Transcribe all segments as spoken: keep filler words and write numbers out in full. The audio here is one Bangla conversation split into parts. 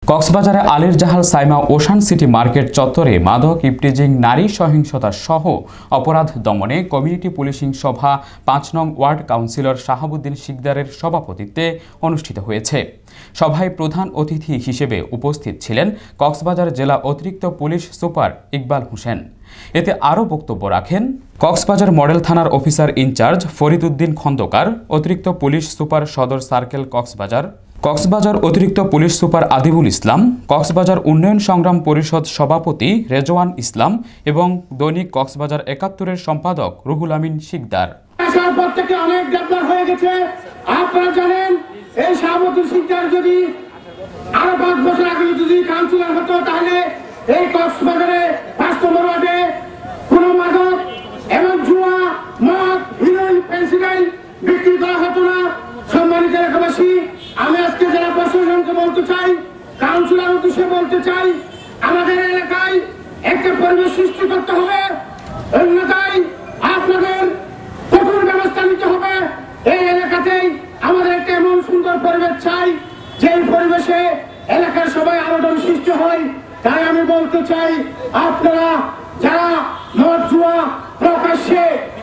কক্সবাজারে আলীর জাহাল সাইমা ওশান সিটি মার্কেট চত্বরে মাদক ইফটিজিং নারী সহিংসতা সহ অপরাধ দমনে কমিউনিটি পুলিশিং সভা পাঁচ নং ওয়ার্ড কাউন্সিলর শাহাবুদ্দিন শিকদারের সভাপতিত্বে অনুষ্ঠিত হয়েছে। সভায় প্রধান অতিথি হিসেবে উপস্থিত ছিলেন কক্সবাজার জেলা অতিরিক্ত পুলিশ সুপার ইকবাল হোসেন। এতে আরও বক্তব্য রাখেন কক্সবাজার মডেল থানার অফিসার ইনচার্জ ফরিদ উদ্দিন খন্দকার, অতিরিক্ত পুলিশ সুপার সদর সার্কেল কক্সবাজার, কক্সবাজার অতিরিক্ত পুলিশ সুপার আদিবুল ইসলাম, কক্সবাজার উন্নয়ন সংগ্রাম পরিষদ সভাপতি রেজওয়ান ইসলাম এবং দৈনিক কক্সবাজার একাত্তরের সম্পাদক রুহুল আমিন শিকদার। অনেক ডেভেলপ হয়ে গেছে। আপনারা জানেন এই শাহাবুদ্দিন শিকদার যদি আরো পাঁচ বছর আগে যদি কাউন্সিলর হতো তাহলে এই কক্সবাজারে পাঁচ নম্বর ওয়ার্ডে কোনো মাদক এবং জুয়া, মদ, হিরোইন, পেন্সিলাইন বিক্রি করা হতো না। সম্মানিত এলাকাবাসী, আমি আজকে জেলা প্রশাসনকে বলতে চাই, কাউন্সিলর উদ্দেশ্যে বলতে চাই, আমাদের এলাকায় একটা পরিবেশ সৃষ্টি করতে হবে, অন্যথায় আপনাদের কঠোর ব্যবস্থা নিতে হবে। এই এলাকাতেই আমাদের একটা এমন সুন্দর পরিবেশ চাই যে পরিবেশে এলাকার সবাই আলোড়ন সৃষ্টি হয়। তাই আমি বলতে চাই, আপনারা যারা মদ জুয়া প্রকাশ্যে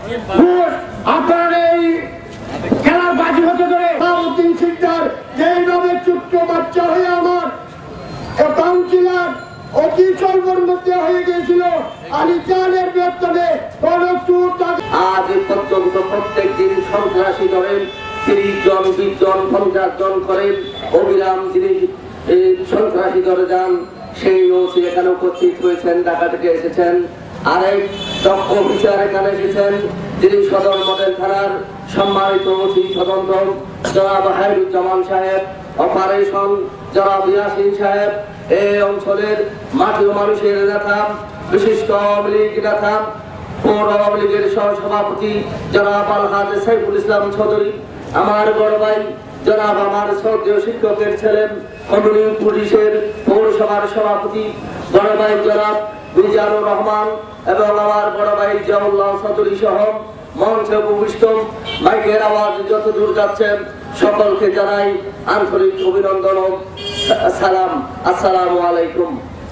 আপনারা এই খেলার বাজি হতে ধরে শাহাবুদ্দিন শিকদার যেইভাবে ছোট্ট বাচ্চা হয়ে আমার কাউন্সিলর অতি চলবর মধ্যে হয়ে গিয়েছিল, আলী জাহালের বেতনে আজ পর্যন্ত প্রত্যেক দিন সন্ত্রাসী ধরেন তিরিশ জন বিশ জন পঞ্চাশ জন করেন অবিরাম যিনি সন্ত্রাসী ধরে যান সেই ওসি এখানে উপস্থিত হয়েছেন, ঢাকা থেকে এসেছেন। আরেক দক্ষ অফিসার এখানে এসেছেন যিনি সদর মডেল থানার সম্মানিত ওসি স্বতন্ত্র জনাব হায়রুজ্জামান সাহেব, অপারেশন জনাব ইয়াসিন সাহেব, এই অঞ্চলের মাটি ও মানুষের নেতা, বিশিষ্ট আওয়ামী লীগ নেতা, পৌর আওয়ামী লীগের সহ সভাপতি জনাব আলহাজ সাইফুল ইসলাম চৌধুরী, আমার বড় ভাই জনাব আমার শ্রদ্ধেয় শিক্ষকের ছেলেন কমিউনিটি পুলিশের পৌরসভার সভাপতি বড় ভাই জনাব মিজানুর রহমান এবং আমার বড় ভাই জিয়াউল্লাহ চৌধুরী সহ মঞ্চে উপবিষ্ট মাইকের আওয়াজ যত দূর যাচ্ছেন সকলকে জানাই আন্তরিক অভিনন্দন ও সালাম। আসসালামু আলাইকুম।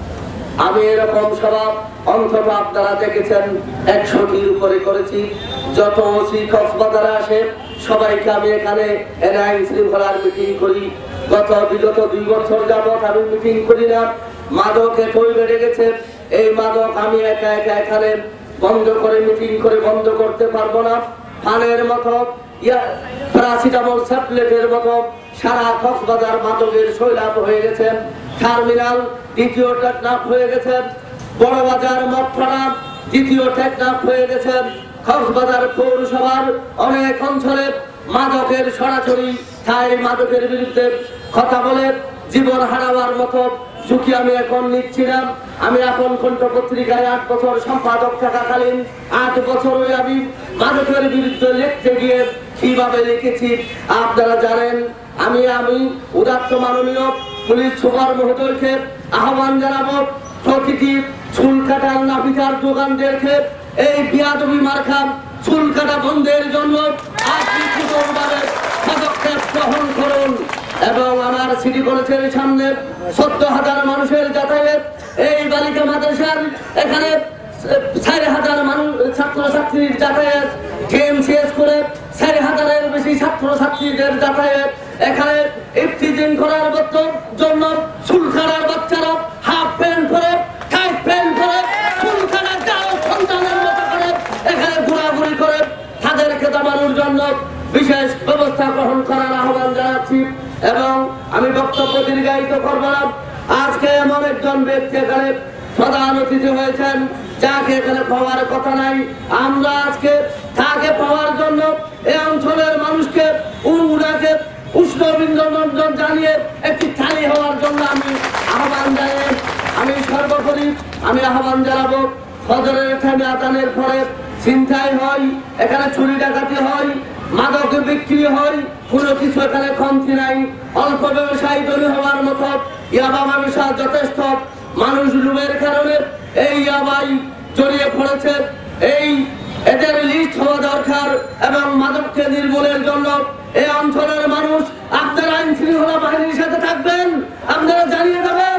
আমি এরকম সভা অন্তত আপনারা দেখেছেন একশোটির উপরে করেছি। যত ওসি কক্সবাজারে আসে সবাইকে আমি এখানে এনে আইন শৃঙ্খলার মিটিং করি। গত বিগত দুই বছর যাবৎ আমি মিটিং করি না। মাদক এতই বেড়ে গেছে, এই মাদক আমি একা একা এখানে বন্ধ করে মিটিং করে বন্ধ করতে পারবো না। ফানের মতো প্যারাসিটামল ট্যাবলেটের মতো সারা কক্সবাজার মাদকের সৈলাভ হয়ে গেছে। টার্মিনাল দ্বিতীয় টেকনাফ হয়ে গেছে, বড় বাজার মঠপাড়া দ্বিতীয় টেকনাফ হয়ে গেছে। কক্সবাজার পৌরসভার অনেক অঞ্চলে মাদকের সরাসরি তাই মাদকের বিরুদ্ধে কথা বলে জীবন হারাবার মতো ঝুঁকি আমি এখন নিচ্ছি না। আমি আপন কণ্ঠ পত্রিকায় আট বছর সম্পাদক থাকাকালীন আট বছরই আমি মাদকের বিরুদ্ধে লিখতে গিয়ে কিভাবে লিখেছি আপনারা জানেন। আমি আমি উদাত্ত মাননীয় পুলিশ সুপার মহোদয়কে আহ্বান জানাবো, প্রতিটি চুল কাটার নাপিতার দোকানদেরকে এই বিয়াদবি মার্কা চুল কাটা বন্ধের জন্য আপনি কঠোরভাবে পদক্ষেপ গ্রহণ করুন। এবং আমার সিটি কলেজের সামনে চোদ্দ হাজার মানুষের যাতায়াত, এই বালিকা মাদ্রাসার এখানে চার হাজার মানুষ ছাত্রছাত্রীর যাতায়াত, টিএমসিএস করে চার হাজারের বেশি ছাত্রছাত্রীদের যাতায়াত, এখানে ইফতিজিং করার জন্য চুল কাটার বাচ্চারা হাফ প্যান্ট পরে টাইট প্যান্ট পরে চুল কাটা যাও সন্তানের মতো করে এখানে ঘোরাঘুরি করে তাদেরকে দমানোর জন্য বিশেষ ব্যবস্থা গ্রহণ করার আহ্বান জানাচ্ছি। এবং আমি বক্তব্য দীর্ঘায়িত করব না। আজকে এমন একজন ব্যক্তি এখানে প্রধান অতিথি হয়েছেন যাকে এখানে পাওয়ার কথা নাই। আমরা আজকে তাকে পাওয়ার জন্য এই অঞ্চলের মানুষকে উনাকে উষ্ণ অভিনন্দন জানিয়ে একটি তালি হওয়ার জন্য আমি আহ্বান জানাই। আমি সর্বোপরি আমি আহ্বান জানাবো, ফজরের টাইমে আজানের পরে ছিনতাই হয়, এখানে চুরি ডাকাতি হয়, মাদক বিক্রি হয়, কোনো কিছু এখানে কমতি নাই। অল্প ব্যবসায়ী তৈরি হওয়ার মতো ইয়াবা ব্যবসা যথেষ্ট, মানুষ লোভের কারণে এই ইয়াবাই জড়িয়ে পড়েছে। এই এদের লিস্ট হওয়া দরকার এবং মাদককে নির্মূলের জন্য এই অঞ্চলের মানুষ আপনারা আইন শৃঙ্খলা বাহিনীর সাথে থাকবেন, আপনারা জানিয়ে দেবেন।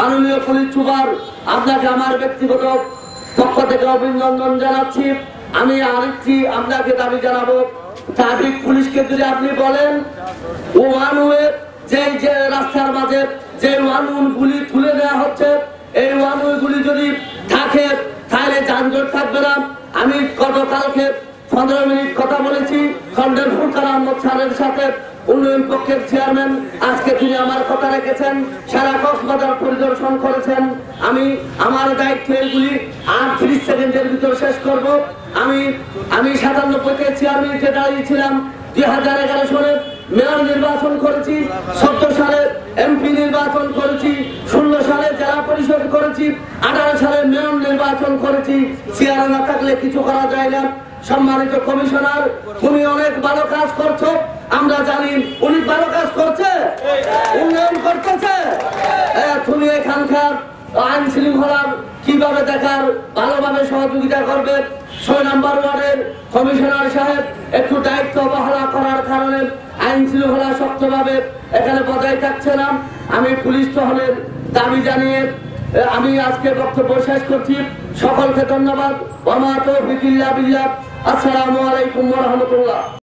মাননীয় পুলিশ সুপার, আপনাকে আমার ব্যক্তিগত পক্ষ থেকে অভিনন্দন জানাচ্ছি। আমি আরেকটি আপনাকে দাবি জানাবো, ট্রাফিক পুলিশকে যদি আপনি বলেন ওয়ান ওয়ে যে যে রাস্তার মাঝে যে ওয়ান গুলি তুলে দেওয়া হচ্ছে, এই ওয়ান গুলি যদি থাকে তাহলে যানজট থাকবে না। আমি গতকালকে পনেরো মিনিট কথা বলেছি খন্ডের ফুরকান আহমদ স্যারের সাথে, উন্নয়ন পক্ষের চেয়ারম্যান, আজকে তিনি আমার কথা রেখেছেন, সারা কক্সবাজার পরিদর্শন করেছেন। আমি আমার দায়িত্ব এগুলি আর ত্রিশ সেকেন্ডের ভিতর শেষ করব। আমি আমি সাতানব্বইতে চেয়ারম্যানকে দাঁড়িয়েছিলাম, দুই হাজার এগারো সালে মেয়র নির্বাচন করেছি, চোদ্দ সালে এমপি নির্বাচন করেছি, ষোলো সালে জেলা পরিষদ করেছি, আঠারো সালে মেয়র নির্বাচন করেছি। চেয়ার না থাকলে কিছু করা যায় না। সম্মানিত কমিশনার, তুমি অনেক ভালো কাজ করছো, আমরা জানি। উনি ভালো কাজ করছে, উন্নয়ন করতেছে। তুমি এখানকার আইন শৃঙ্খলার কিভাবে দেখার ভালোভাবে সহযোগিতা করবে। ছয় নম্বর ওয়ার্ডের কমিশনার সাহেব একটু দায়িত্ব অবহেলা করার কারণে আইন শৃঙ্খলা শক্তভাবে এখানে বজায় থাকছে না। আমি পুলিশ টহলের দাবি জানিয়ে আমি আজকে বক্তব্য শেষ করছি। সকলকে ধন্যবাদ। ওয়া মা তাওফীক ইল্লা বিল্লাহ। আসসালামু আলাইকুম ওয়া রাহমাতুল্লাহ।